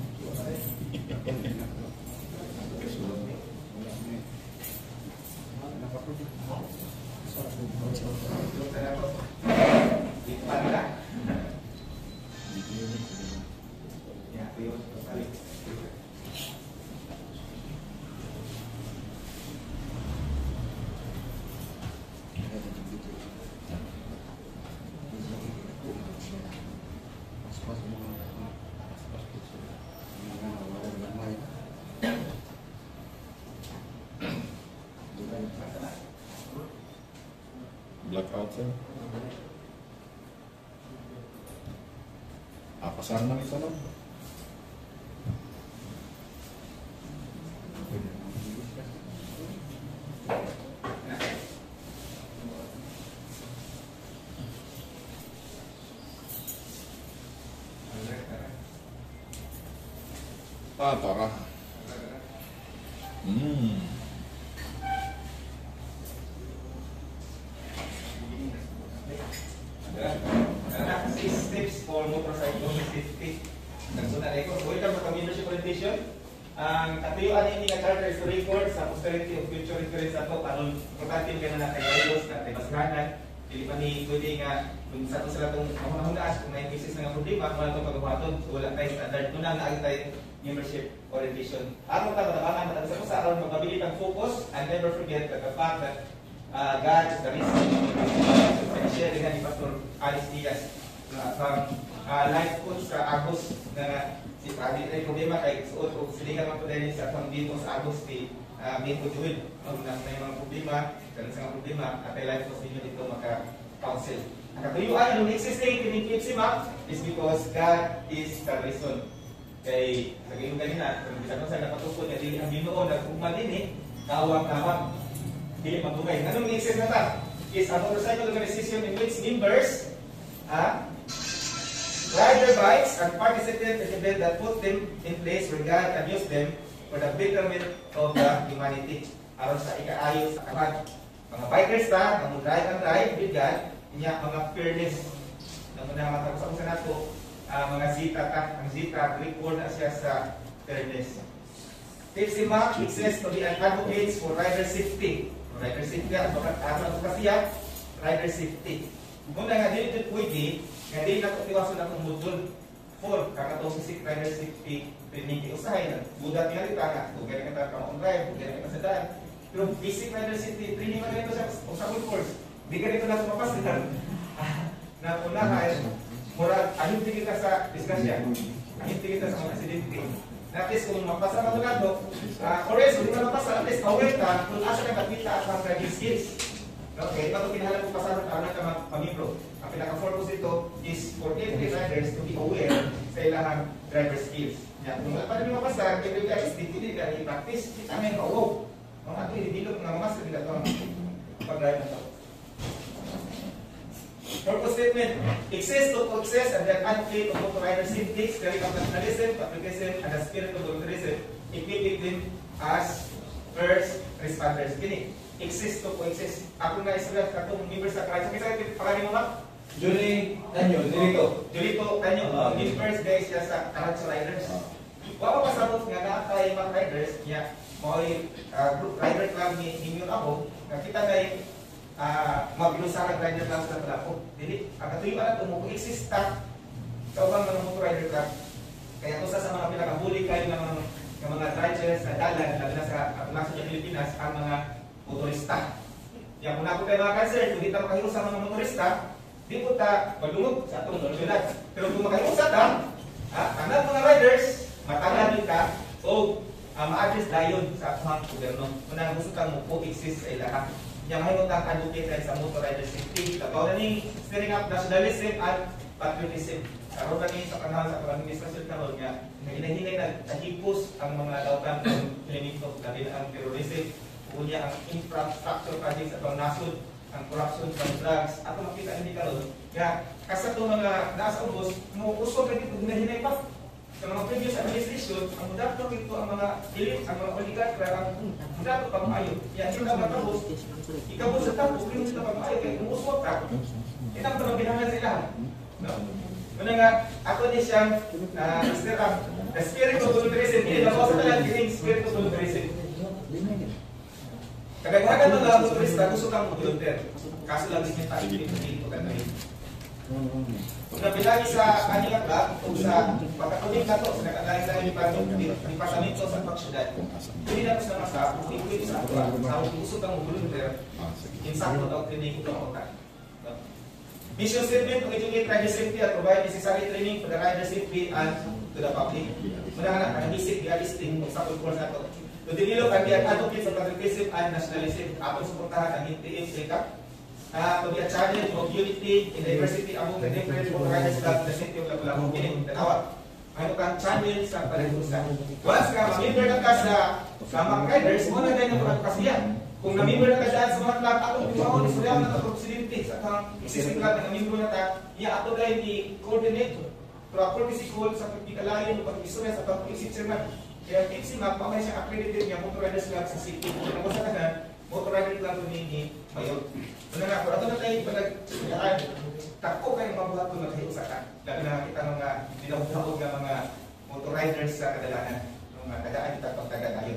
Blackout sir. Apa sana nih sana? Ah, parah. Tips for motorcycle safety. Nagsunod ay ko. Welcome sa membership orientation. Ang katuyuan ini nga charter is to record sa posterity of future reference ato karon importante ka na natay ayos natay basranan. Dili pa ni pwede nga kung sa to sila tong mahuna-hunaas kung may cases nga problema wala tong pagbuhaton. So wala tay standard tuna na agi tay membership orientation. Aron ta matabangan ta sa aron magpabilit ang focus and never forget that the fact that God is the reason. Share dengan ni Pastor Alice Diaz from life coach sa Agos na si Padi ay problema kay suot o siligan man po din sa atong dito sa Agos ni Biko Joel. Kung may mga problema, karon sa mga problema at ay life coach ninyo dito maka-counsel. Ang katuyuan ng existing kinipipsi map is because God is the reason. Kay sabi ko kanina, kung bisa ko sa napatukod na dili ang Ginoo nagugma din kawang-kawang dili magdugay. Anong exist na ta? Is a motorcycle organization in which members ride their bikes and participate in events that put them in place where God can use them for the betterment of the humanity. Aron sa ikaayo sa kaban. Mga bikers ta, ang drive and ride with God, inya mga fearless. Nang muna matapos sa nato, mga zita ta, ang zita record na siya sa fearless. Tipsy Mac exists to be an advocate for rider safety. Rider safety at advokasya, rider safety. Muna nga dito pwede, nga di na kutiwaso na kung modul 4, kakatong sa rider safety training. Usahay na, budat nga rin ka, kung gano'n ka on drive, kung gano'n ka sa daan. Pero basic rider safety training na ito sa obstacle course. Di ka rin na sumapas na una ka, mura, ayun tingin ka sa diskusyon, ayun tingin ka sa mga aksidente. At least kung mapasa ka na ito, or else, kung di ka mapasa, at least aware ka kung asa ka kapita at mga driving skills. Okay, ito ito pinahalang kong pasaran ka na ka mamibro. Ang pinaka-focus ito is for every riders to be aware sa ilang driver skills. Kung wala pa rin mapasa, every guys, hindi ka i-practice, kita may kaulo. Kung ato i-develop na mamas, hindi ka ito pag-drive na ito. Purpose statement. Exists to access and then advocate of motor rider safety, spirit of nationalism, patriotism, and the spirit of volunteerism, equipping them as first responders. Gini, exist to coexist. Ako nga isulat katong members sa Christ. Kaya pangalan mo ma? Julie Tanyo, Julito Tanyo. Members guys siya sa Karatso Riders. Wala pa pasabot nga na tayo mga riders niya. Mga group rider club ni Ninyo ako. Nakita tayo maglusarag rider club sa Talapo. Dili, ang katuyo na ito mo, exist ta sa ubang mga motor rider club. Kaya kung sa mga pinakabuli kayo ng mga drivers sa dalan, lalo na sa Pilipinas, ang mga motorista. Yan, kung ako kayo mga cancer, kung di ta makahiro sa mga motorista, di po ta malungog sa atong syudad. Pero kung makahiro sa ta, anak mga riders, matagal ka, o ma-address dayon sa atong gobyerno. Kung gusto kang mo-exist sa ilaha. Yang mahimutang advocate sa motor rider safety. Tagaw na ni stirring up nationalism at patriotism. Karoon na ni sa panahon sa administrasyon karoon nga, hinahinay na nahipos ang mga dautang ng elemento, labi na ang terrorism, kunya ang infrastructure projects at ang nasod, ang corruption ng drugs, at ang makita hindi karoon. Kaya, kasi itong mga nasa ubos, usog na dito, hinahinay pa. Sa mga previous administration, ang mudato ito ang mga elite, ang mga oligarkra, ang mudato pa maayo. Yan, hindi ka matapos. Ikaw po sa tapos, hindi mo pa maayo. Kaya kung uswag ka, hindi naman ito mabinahan sila. Muna nga, ako niya siyang Mr. The spirit of voluntarism. Hindi na sa talang kining spirit of voluntarism. Kadaghagan mga motorista gusto kang volunteer. Kaso lang din yung tayo dito gagawin. Kung nabilagi sa kanilang club, kung sa pagkatuloy na ito, sa nakagaling sa departamento sa pagsyudad, hindi na ito sa masa, kung ito sa ato, sa gusto kang volunteer, insakto daw training ko kang otak. Mission statement of educate rider safety and provide necessary training for the rider safety and to the public. Muna na, nag-isip, realistic, sa course na ito. To develop and be an advocate sa patriotism and nationalism, atong suportahan ang NTM SECAP. To be a challenge of unity and diversity among the different motorized clubs in the city of Lapu-Lapu. Kini, tanawa. Ano kang challenge sa palipusan. Once ka, mamimber na ka sa mga riders, muna tayo ng mga kasiyan. Kung namimber na ka dyan sa mga club, atong pinuhaon, isuryaw na ito presidente sa atang existing club na namimber na ta, iya ato dahil i-coordinate. Pero ako si call sa pagkikalayan o pag-isurya sa pag-isip chairman. Kaya PXIMAC, mamaya siyang accredited niya motorized club sa city. Kung ako sa kanan, motorized club ni Mayor. Una nga, kung ato na tayo panag-suyaan, tako kayong mabuhat ko na kayo sa kan. Dahil nakakita mga dinahog ng mga motorizers sa kadalanan. Mga tagaan kita pagtaga tayo.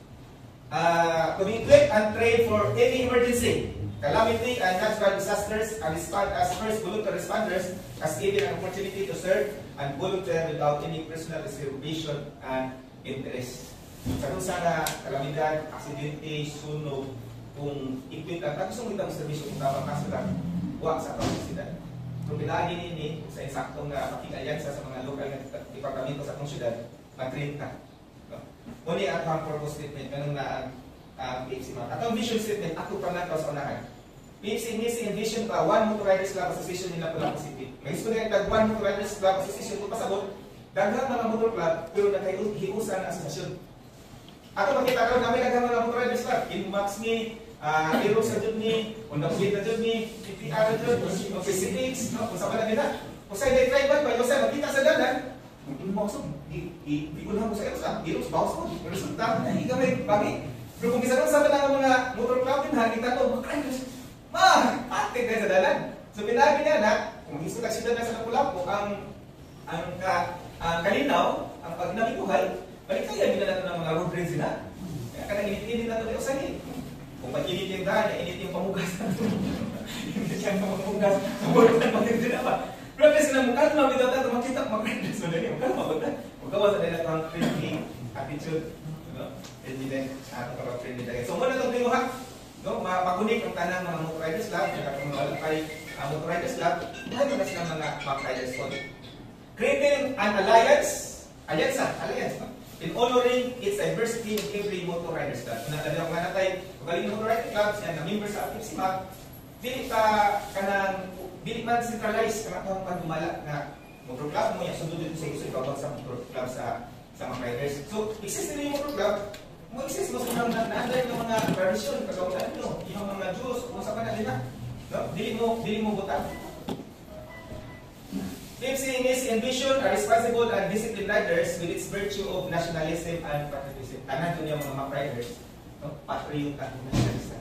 To be equipped and trained for any emergency, calamity and natural disasters and respond as first voluntary responders as given an opportunity to serve and volunteer without any personal reservation and interest. Sa kung sana kalamidad, aksidente, sunog, kung equip lang, tapos kung itang servisyo kung tamang kaso lang, huwag sa pangsisidad. Kung pinagi nini sa insaktong pakikaliansa sa mga local na departamento sa kong syudad, mag-train ka. Muli at ang purpose statement, ganun na ang PXIMAC. At ang vision statement, ako pa na sa unahan. PXIMAC envision pa, One Motorizers Club Association in Lapu-Lapu City. May gusto nila tag One Motorizers Club Association kung pasabot, daghang mga motor club, pero nakahiusan ang asosasyon. Ako makita karon namin daghang mga motorizers club, Inmax ni, Aero sa jud ni, Honda Fleet na jud ni, PTR na jud, PCX, kung sa pala nila. Kung sa hindi tribal ba, yung sa makita sa dalan, mausog, ikulang ko sa Eros, Eros, bawas mo, resulta, hindi kami bagay. Pero kung isa sa pala ng mga motor club din, kita ko, mga patik na sa dalan. So pinagi niya na, kung gusto ka sila na sa Lapu-Lapu, ang kalinaw, ang pagnamikuhay, balik kaya nila natin ng mga road rails sila. Kaya kanang init-init natin yung usahin. Kung pag-init yung daan, init yung pamugas natin. Init yung pamugas, pamugas pag-init din naman. Pero kasi na mukha naman ito tayo, makita ko mag-rendes mo dali. Mukha naman ito. Mukha ba sa nila ito ang friendly attitude? Friendly atong kapag-friendly tayo. So muna itong tinuha. Makunik ang tanang mga motorizers club, kung wala kay motorizers club, tayo na silang mga motorizers club. Creating an alliance, in honoring its diversity in every motorizers club. Natalaw nga natin, magaling motorizers clubs yan na members sa PXIMAC, dili man centralized ka na pagdumala na motor club mo, yung sundod dito sa gusto ikaw sa motor club sa mga riders. So, exist nila yung motor club, mo exist mo sa na-under ng mga tradisyon, kagawaan nyo, yung mga Diyos, kung sa panahon nila. No? Dili mo butang. PXIMAC envision are responsible and disciplined riders with its virtue of nationalism and patriotism. Tanan doon yung mga riders, no? Patriot at nationalista.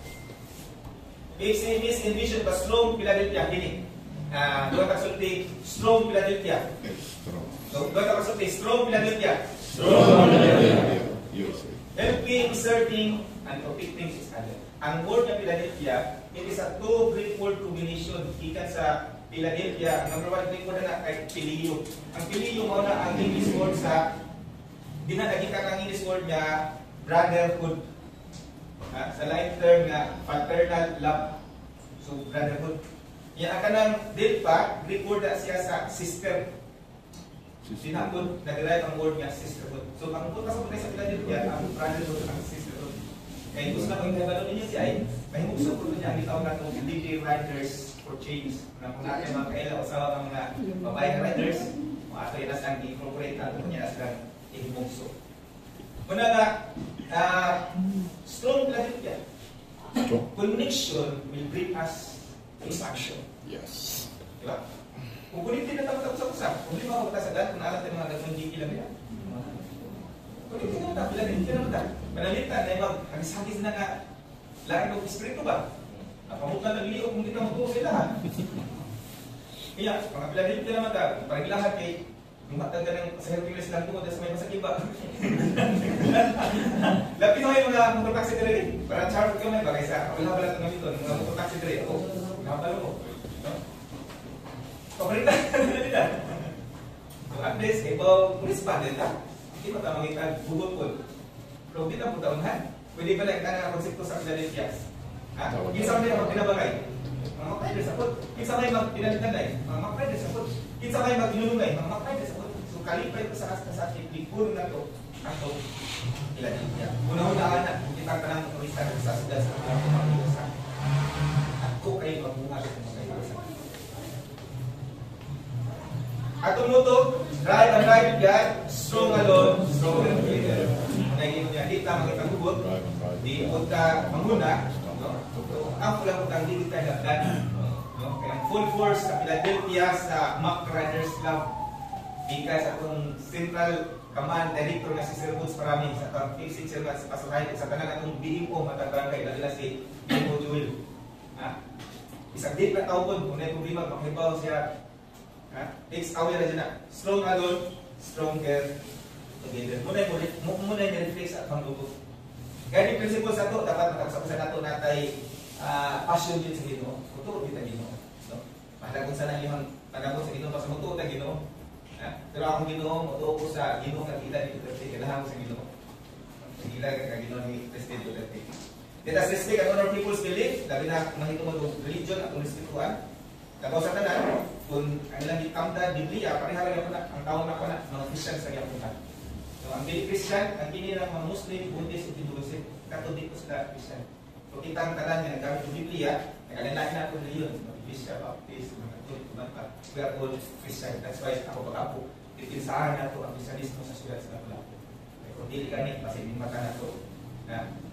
PXIMAC envision pa strong Philadelphia. Dini. Doon kasulti, strong Philadelphia. Doon kasulti, strong Philadelphia. Strong Philadelphia. Helping, serving, and protecting each other. Ang word na Philadelphia, it is a two Greek word combination. Ikan sa Philadelphia, number one Greek word na kay Phileo. Ang Phileo mo na ang English word sa, dinadagitan ang English word niya, brotherhood. Sa light term na paternal love. So, brotherhood. Yan ang kanang Delpa, Greek word na siya sa sister. Sinakot, nag-derive ang word niya, sisterhood. So, ang punta sa punta sa Philadelphia, ang brotherhood, ang sisterhood. Kaya gusto na kung ibalo ninyo siya ay, mahimugso po niya, ang itawag na itong Lady Riders for Change. Na kung natin mga kaila, usawa ng mga babae riders, mga ito yung nasang i-incorporate natin niya, nasang ihimugso. Muna nga, strong Philadelphia. Connection will bring us to action. Yes. Diba? Kung kulitin na tapos sa usap, kung di mo sa dahil, kung alam tayo mga gagawin hindi lang nila. Kulitin na tayo, Philadelphia naman tayo. Panalitan na yung mag-agis-agis na nga, lahat ng espiritu ba? Napamukha ng liyo kung di ka magtuwa sila ha. Kaya, mga Philadelphia naman tayo, parang lahat kay Matag ka ng sa Hercules lang po, sa may masakiba. Lapit na yung mga motor taxi diri. Para charge ko may bagay sa. Wala pala itong gamito, mga motor taxi diri. O, nakapalo mo. Pabalitan ka na nila. So at least, ikaw, police pa din ta. Hindi mo tamang itag, bugol po. Pero hindi na po taonhan. Pwede ba lang ka na konsepto sa Philadelphia's? Ha? Kinsa may mga pinabagay? Mga makrider sa foot. Kinsa may pinalitanay? Mga makrider sa foot. Kinsa may maginulungay? Mga makrider sa foot. So kalipay ko sa likod na to ato Philadelphia. Una-unaan na kung kitang ka ng turista sa sudad sa mga kumaglusa. Ako kayo magbunga sa mga kaibigan. Atong moto, right and right yan, strong alone, strong and together. Naging niya, di tama kitang hugot, di punta manghuna, ang pulang utang di kita hagdan. Kaya full force sa Philadelphia sa Mack Riders Club. Because akong Central Command Director na si Sir Woods Parami sa Pag-Fixing Sir sa Pasukay sa tanan atong BMO matabarangay dala si Jimbo Jewel. Isang date na taon kung may problema makibaw siya. Takes away na dyan na. Strong alone, stronger together. Muna yung reflex at pangluto. Kaya yung principle sa ito, dapat matapos na ito natay passion din sa Ginoo. Mutuo din sa Ginoo. Mahalagang sana yung panabot sa Ginoo, mas mutuo na Ginoo. Pero akong Ginoo, mutuo ko sa Ginoo kakita dito Duterte. Kailangan ko sa Ginoo. Sagila ka Ginoo ni President Duterte. Let us respect and honor people's belief. Labi na mahitungod ng religion at respetuhan. Tapos sa tanan, kung ang ilang ikamda, Biblia, parehara na ang taon na na mga Christian sa iyapunta. So, ang Bili Christian, ang kini ng mga Muslim, Buddhist, at Hinduism, katolik ko sila Christian. So, kita ang tanan nga nagamit ng Biblia, nagkalilain na ito reliyon, mga Bishop, Baptist, mga Katolik, mga we are all Christian. That's why ako pag-apo, titilisahan na ito ang Christianismo sa sulat sa Lapu-Lapu. Kung dili ka ni, pasigin mata na ito, na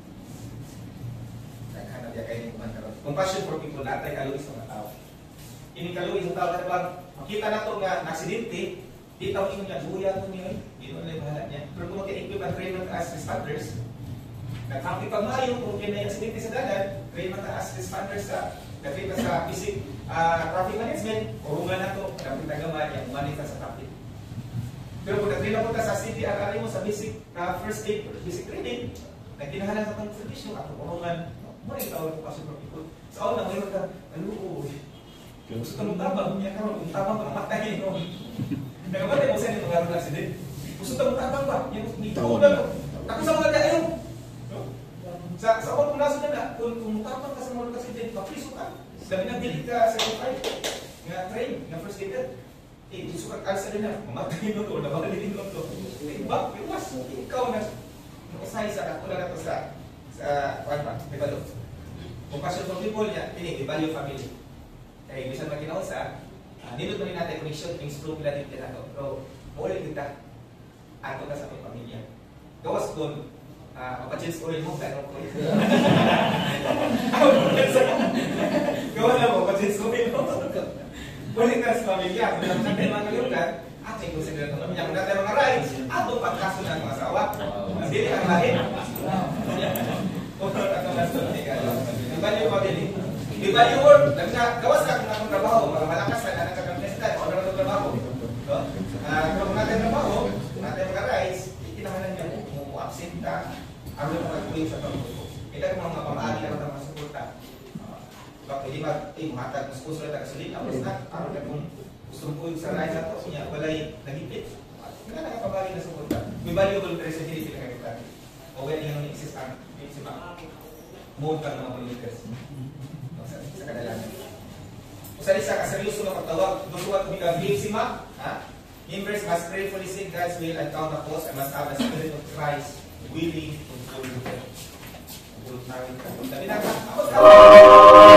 naghanap niya kayo ng kumantaron. Compassion for people, lahat ay kaluis ng mga tao. Inikaluwi sa tao na bang makita na ito nga aksidente, di tao inyo niya, buya ito niyo, di mo nalay bahala niya. Pero kung mag-equip ang trainment as responders, nagkampi pag mayo, kung yun ay aksidente sa dalan, trainment as responders sa nakita sa basic traffic management, urungan na ito, dapat tagaman niya, umanita sa traffic. Pero kung nag-train na sa CDRR mo sa basic first aid, basic training, nagkinahalan sa itong servisyo, at urungan, mo rin tawag ko kasi for people. Sa una, may magka, gusto ka tabang, niya ka rin, tabang ka matay no. Nagkabatay mo sa inyo itong na aksidente. Gusto ka tabang ba? Dito ko na. Ako sa mga kayo. Sa awal kung naso na, kung tabang ka sa mga aksidente, papriso ka. Sabi na dilig ka sa FI. Nga train, nga first aider. Gusto ka kalsa din na, mamatay mo ito, nabalilin mo ito. Ba, piwas. Ikaw na, nakasay sa ako na ito sa Ibalo. Compassion for people niya, Ibalo family. Kaya bisan makinausa, nilod mo rin natin connection yung slow nila din nato. Pero maulit kita, ato ka sa ating pamilya. Gawas doon, mapachins ko rin mo, pero ko rin. Gawas na mo, mapachins ko rin mo. Ulit ka sa pamilya. Kung naman natin mga kalimutan, ating consider ito pamilya. Kung natin mga rights, ato pagkaso ng mga asawa. Hindi ang lahin. Kung natin mga asawa, iba yung pamilya. Iba yung word, gawas ka kung anong trabaho, mga malakas ka na nagkakampinestan, o anong trabaho. Pero kung natin trabaho, kung natin mga rights, ikinamalan niya kung absent ka, ano yung mga tuwing sa pagkuto. Kailan yung mga pamaali na mga masukulta. Pwede matag, mas puso na tagasulita, mas na, ano na kung gusto mo sa rights na ito, kanya walay nagipit. Kaya nakapamali na sukulta. May valuable press na hindi sila kagitan. O well, yung exist ang mode ka ng mga politikers. Sa kadalanan. Kung saan isa kaseryoso na pagtawag, gusto ko tumigab si Mac, members must prayerfully seek God's will and count the cost and must have the Spirit of Christ willing to fulfill them. Pagulot namin ka. Sabi na ka,